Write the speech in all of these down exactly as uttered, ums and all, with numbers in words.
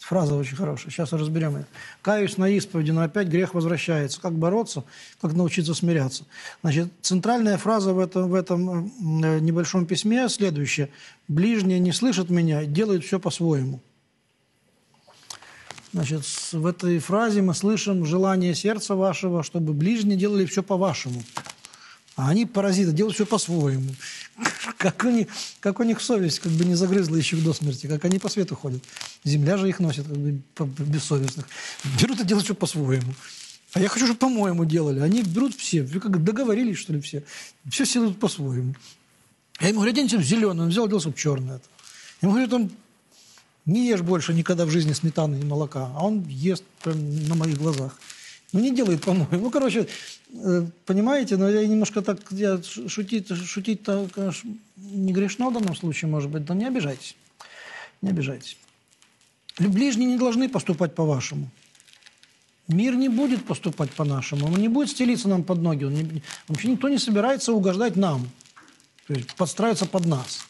Фраза очень хорошая. Сейчас разберем ее. «Каюсь на исповеди, но опять грех возвращается». Как бороться? Как научиться смиряться? Значит, центральная фраза в этом, в этом небольшом письме следующая. «Ближние не слышат меня, делают все по-своему». Значит, в этой фразе мы слышим желание сердца вашего, чтобы ближние делали все по-вашему. А они, паразиты, делают все по-своему. Как у них, как у них совесть как бы не загрызла еще до смерти, как они по свету ходят. Земля же их носит, как бы, бессовестных. Берут и делают все по-своему. А я хочу, чтобы по-моему делали. Они берут все, как договорились, что ли, все. Все делают по-своему. Я ему говорю, оденься в зеленый, он взял, оделся в черный. Я ему говорю, там, не ешь больше никогда в жизни сметаны и молока. А он ест прям на моих глазах. Ну, не делает, по-моему. Ну, короче, понимаете, но я немножко так, я шутить, шутить-то, конечно, не грешно в данном случае, может быть, да не обижайтесь. Не обижайтесь. Ближние не должны поступать по-вашему. Мир не будет поступать по-нашему. Он не будет стелиться нам под ноги. Он не, вообще никто не собирается угождать нам. То есть подстраиваться под нас.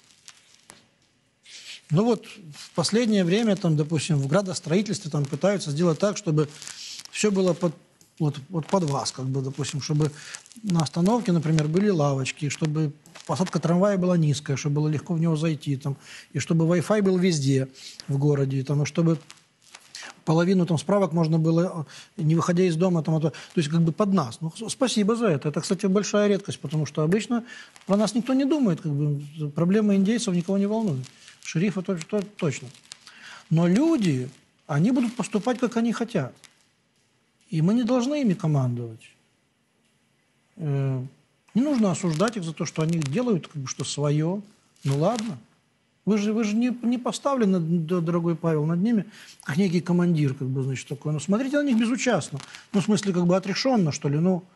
Ну вот в последнее время, там, допустим, в градостроительстве там, пытаются сделать так, чтобы все было под, вот, вот под вас, как бы, допустим, чтобы на остановке, например, были лавочки, чтобы посадка трамвая была низкая, чтобы было легко в него зайти, там, и чтобы Wi-Fi был везде в городе, там, и чтобы половину там, справок можно было, не выходя из дома, там, то, то есть как бы под нас. Ну, спасибо за это. Это, кстати, большая редкость, потому что обычно про нас никто не думает, как бы, проблемы индейцев никого не волнуют. Шерифа то, то, точно. Но люди, они будут поступать, как они хотят. И мы не должны ими командовать. Э, не нужно осуждать их за то, что они делают как бы, что свое. Ну ладно. Вы же, вы же не, не поставлены, дорогой Павел, над ними, как некий командир, как бы, значит, такой. Ну, смотрите на них безучастно. Ну, в смысле, как бы отрешенно, что ли. Ну,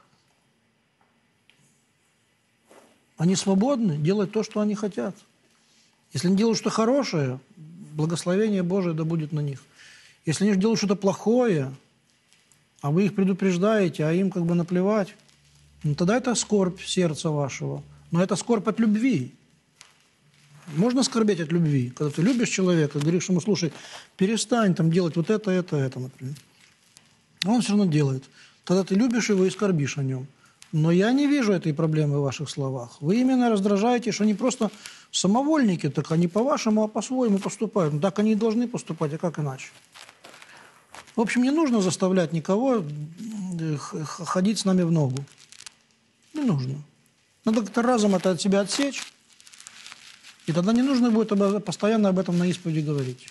они свободны делать то, что они хотят. Если они делают что-то хорошее, благословение Божие да будет на них. Если они делают что-то плохое, а вы их предупреждаете, а им как бы наплевать, ну, тогда это скорбь сердца вашего. Но это скорбь от любви. Можно скорбеть от любви, когда ты любишь человека, говоришь ему, слушай, перестань там делать вот это, это, это, например. А он все равно делает. Тогда ты любишь его и скорбишь о нем. Но я не вижу этой проблемы в ваших словах. Вы именно раздражаете, что они просто самовольники, так они по-вашему, а по-своему поступают. Ну, так они и должны поступать, а как иначе? В общем, не нужно заставлять никого ходить с нами в ногу. Не нужно. Надо как-то разом это от себя отсечь, и тогда не нужно будет постоянно об этом на исповеди говорить.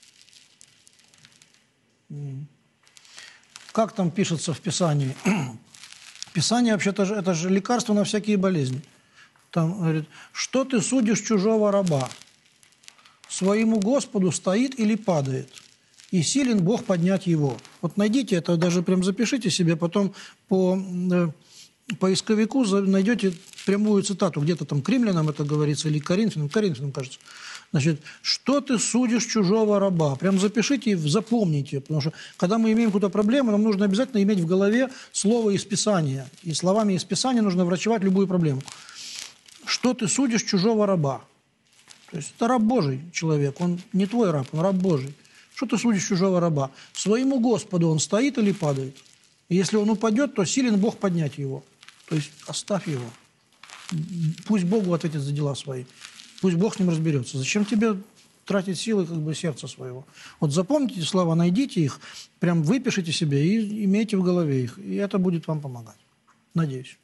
Как там пишется в Писании? Писание вообще-то это же лекарство на всякие болезни. Там говорит, что ты судишь чужого раба? Своему Господу стоит или падает? И силен Бог поднять его. Вот найдите это, даже прям запишите себе, потом по э, поисковику найдете прямую цитату. Где-то там к римлянам это говорится, или к Коринфянам, Коринфянам, кажется. Значит, что ты судишь чужого раба? Прям запишите и запомните, потому что когда мы имеем какую-то проблему, нам нужно обязательно иметь в голове слово из Писания. И словами из Писания нужно врачевать любую проблему. Что ты судишь чужого раба? То есть это раб Божий человек, он не твой раб, он раб Божий. Что ты судишь чужого раба? Своему Господу он стоит или падает? И если он упадет, то силен Бог поднять его. То есть оставь его. Пусть Богу ответит за дела свои. Пусть Бог с ним разберется. Зачем тебе тратить силы как бы сердца своего? Вот запомните слова, найдите их, прям выпишите себе и имейте в голове их. И это будет вам помогать. Надеюсь.